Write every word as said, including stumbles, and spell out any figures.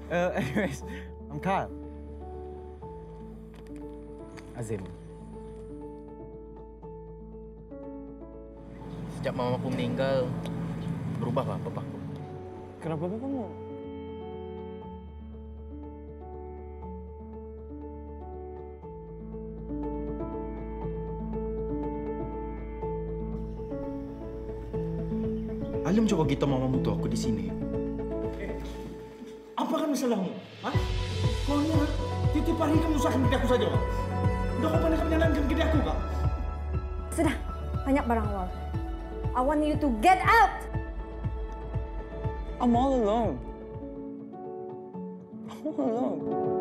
Uh, anyways, I'm Kyle. Azim. Sejak mamaku meninggal, berubah pak papaku. Kenapa papamu? Alim coba kita mama butuh aku di sini. Eh, apa kan masalahmu? Hah? Kau ni titip hari kamu usahkan gede aku saja, Kak. Udah kau pandai menyalankan gede aku, Kak. Sudah, banyak barang luar. I want you to get out. I'm all alone. I'm all alone.